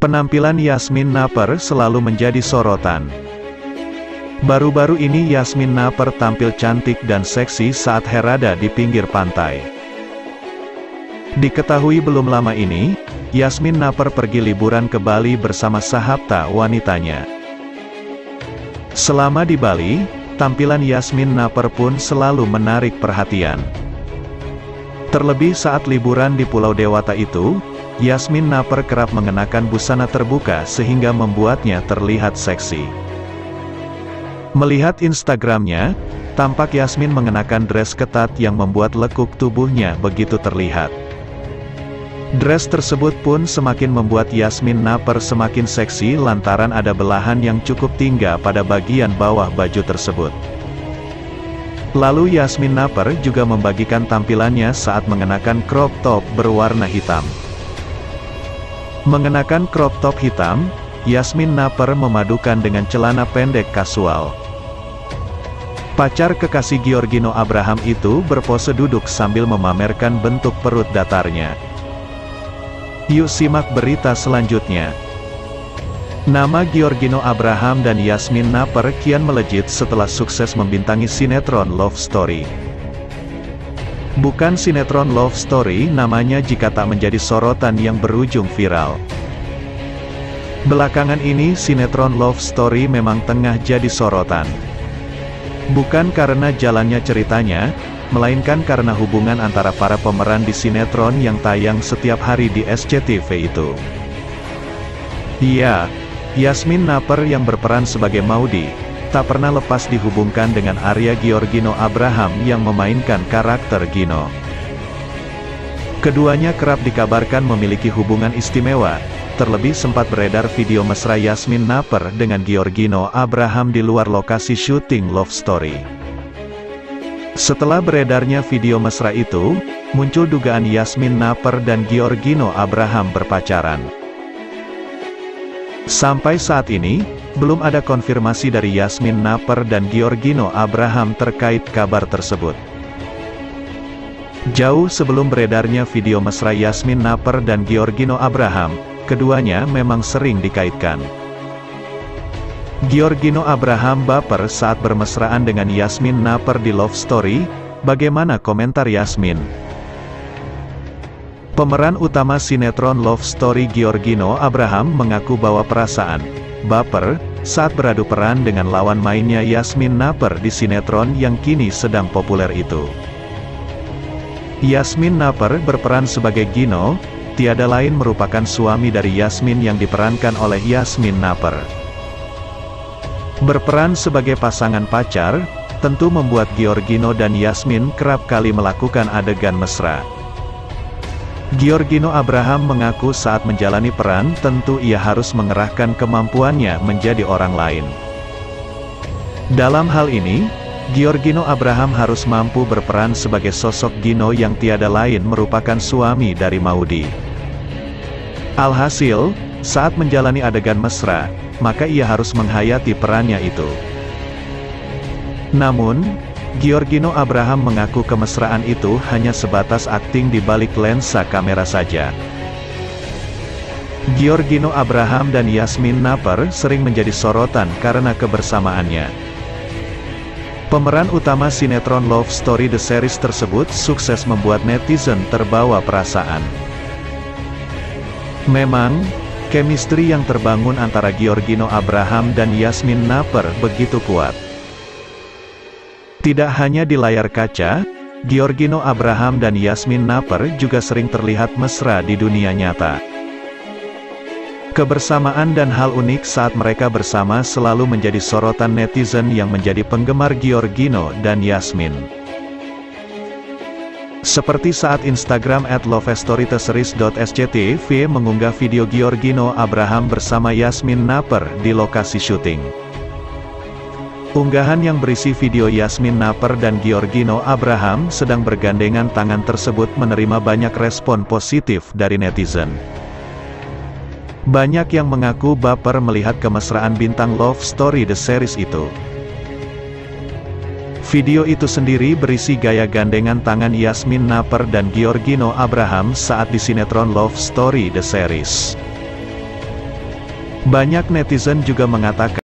Penampilan Yasmin Naper selalu menjadi sorotan. Baru-baru ini Yasmin Naper tampil cantik dan seksi saat Herada di pinggir pantai. Diketahui belum lama ini, Yasmin Naper pergi liburan ke Bali bersama sahabta wanitanya. Selama di Bali, tampilan Yasmin Naper pun selalu menarik perhatian. Terlebih saat liburan di Pulau Dewata itu, Yasmin Naper kerap mengenakan busana terbuka sehingga membuatnya terlihat seksi. Melihat Instagramnya, tampak Yasmin mengenakan dress ketat yang membuat lekuk tubuhnya begitu terlihat. Dress tersebut pun semakin membuat Yasmin Naper semakin seksi lantaran ada belahan yang cukup tinggi pada bagian bawah baju tersebut. Lalu Yasmin Naper juga membagikan tampilannya saat mengenakan crop top berwarna hitam. Mengenakan crop top hitam, Yasmin Naper memadukan dengan celana pendek kasual. Pacar kekasih Giorgino Abraham itu berpose duduk sambil memamerkan bentuk perut datarnya. Yuk simak berita selanjutnya. Nama Giorgino Abraham dan Yasmin Naper kian melejit setelah sukses membintangi sinetron Love Story. Bukan sinetron Love Story namanya jika tak menjadi sorotan yang berujung viral. Belakangan ini sinetron Love Story memang tengah jadi sorotan. Bukan karena jalannya ceritanya, melainkan karena hubungan antara para pemeran di sinetron yang tayang setiap hari di SCTV itu. Iya, Yasmin Naper yang berperan sebagai Maudy, tak pernah lepas dihubungkan dengan Arya Giorgino Abraham yang memainkan karakter Gino. Keduanya kerap dikabarkan memiliki hubungan istimewa, terlebih sempat beredar video mesra Yasmin Naper dengan Giorgino Abraham di luar lokasi syuting Love Story. Setelah beredarnya video mesra itu, muncul dugaan Yasmin Naper dan Giorgino Abraham berpacaran. Sampai saat ini, belum ada konfirmasi dari Yasmin Naper dan Giorgino Abraham terkait kabar tersebut. Jauh sebelum beredarnya video mesra Yasmin Naper dan Giorgino Abraham, keduanya memang sering dikaitkan. Giorgino Abraham baper saat bermesraan dengan Yasmin Naper di Love Story, bagaimana komentar Yasmin? Pemeran utama sinetron Love Story Giorgino Abraham mengaku bahwa perasaan baper saat beradu peran dengan lawan mainnya Yasmin Naper di sinetron yang kini sedang populer itu. Yasmin Naper berperan sebagai Gino, tiada lain merupakan suami dari Yasmin yang diperankan oleh Yasmin Naper. Berperan sebagai pasangan pacar, tentu membuat Giorgino dan Yasmin kerap kali melakukan adegan mesra. Giorgino Abraham mengaku saat menjalani peran tentu ia harus mengerahkan kemampuannya menjadi orang lain. Dalam hal ini, Giorgino Abraham harus mampu berperan sebagai sosok Gino yang tiada lain merupakan suami dari Maudy. Alhasil, saat menjalani adegan mesra, maka ia harus menghayati perannya itu. Namun, Giorgino Abraham mengaku kemesraan itu hanya sebatas akting di balik lensa kamera saja. Giorgino Abraham dan Yasmin Naper sering menjadi sorotan karena kebersamaannya. Pemeran utama sinetron Love Story The Series tersebut sukses membuat netizen terbawa perasaan. Memang, chemistry yang terbangun antara Giorgino Abraham dan Yasmin Naper begitu kuat. Tidak hanya di layar kaca, Giorgino Abraham dan Yasmin Naper juga sering terlihat mesra di dunia nyata. Kebersamaan dan hal unik saat mereka bersama selalu menjadi sorotan netizen yang menjadi penggemar Giorgino dan Yasmin. Seperti saat Instagram @lovestorytheseries.sctv mengunggah video Giorgino Abraham bersama Yasmin Naper di lokasi syuting. Unggahan yang berisi video Yasmin Naper dan Giorgino Abraham sedang bergandengan tangan tersebut menerima banyak respon positif dari netizen. Banyak yang mengaku baper melihat kemesraan bintang Love Story The Series itu. Video itu sendiri berisi gaya gandengan tangan Yasmin Naper dan Giorgino Abraham saat di sinetron Love Story The Series. Banyak netizen juga mengatakan